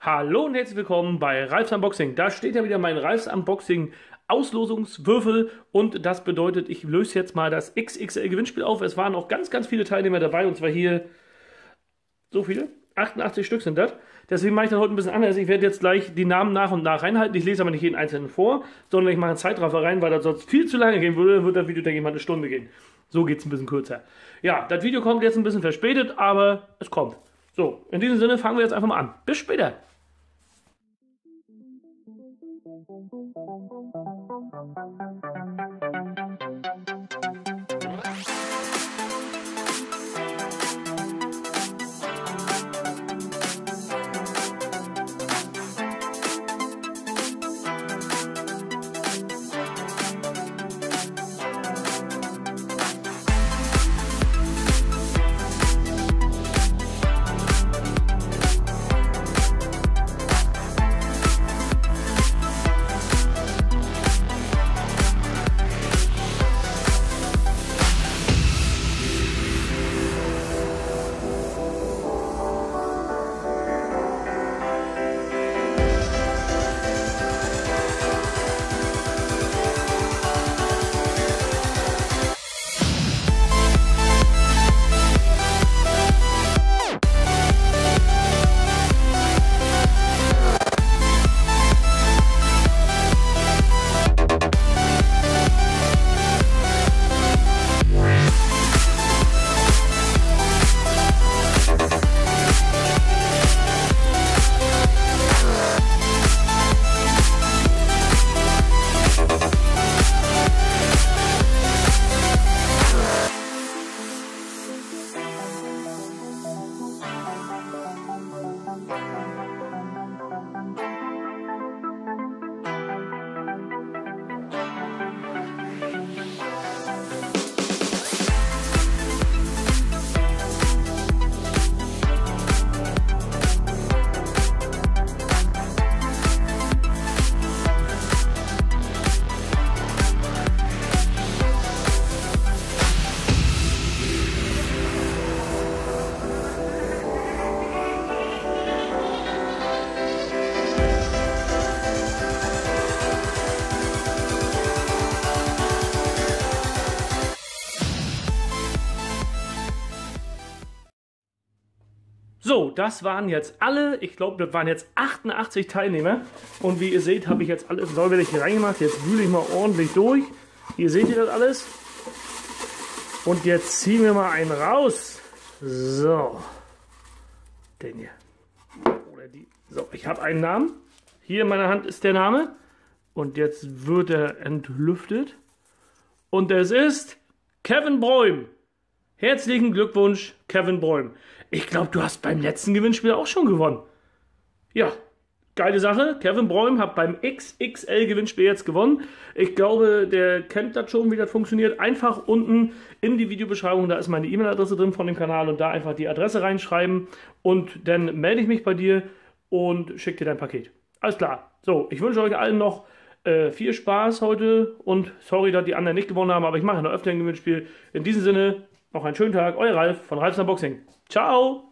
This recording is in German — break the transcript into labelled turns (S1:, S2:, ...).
S1: Hallo und herzlich willkommen bei Ralfs Unboxing. Da steht ja wieder mein Ralfs Unboxing Auslosungswürfel und das bedeutet, ich löse jetzt mal das XXL Gewinnspiel auf. Es waren auch ganz viele Teilnehmer dabei und zwar hier so viele, 88 Stück sind das. Deswegen mache ich das heute ein bisschen anders. Ich werde jetzt gleich die Namen nach und nach reinhalten. Ich lese aber nicht jeden einzelnen vor, sondern ich mache einen Zeitraffer rein, weil das sonst viel zu lange gehen würde. Dann wird das Video, denke ich mal, eine Stunde gehen. So geht es ein bisschen kürzer. Ja, das Video kommt jetzt ein bisschen verspätet, aber es kommt. So, in diesem Sinne fangen wir jetzt einfach mal an. Bis später. So, das waren jetzt alle, ich glaube, das waren jetzt 88 Teilnehmer. Und wie ihr seht, habe ich jetzt alles sauberlich hier reingemacht. Jetzt wühle ich mal ordentlich durch. Hier seht ihr das alles. Und jetzt ziehen wir mal einen raus. So. Den hier. Oder die. So, ich habe einen Namen. Hier in meiner Hand ist der Name. Und jetzt wird er entlüftet. Und es ist Kevin Bräum. Herzlichen Glückwunsch, Kevin Bräum. Ich glaube, du hast beim letzten Gewinnspiel auch schon gewonnen. Ja, geile Sache. Kevin Bräum hat beim XXL-Gewinnspiel jetzt gewonnen. Ich glaube, der kennt das schon, wie das funktioniert. Einfach unten in die Videobeschreibung, da ist meine E-Mail-Adresse drin von dem Kanal und da einfach die Adresse reinschreiben und dann melde ich mich bei dir und schicke dir dein Paket. Alles klar. So, ich wünsche euch allen noch viel Spaß heute und sorry, dass die anderen nicht gewonnen haben, aber ich mache noch öfter ein Gewinnspiel. In diesem Sinne, noch einen schönen Tag, euer Ralf von Ralfs Unboxing. Ciao!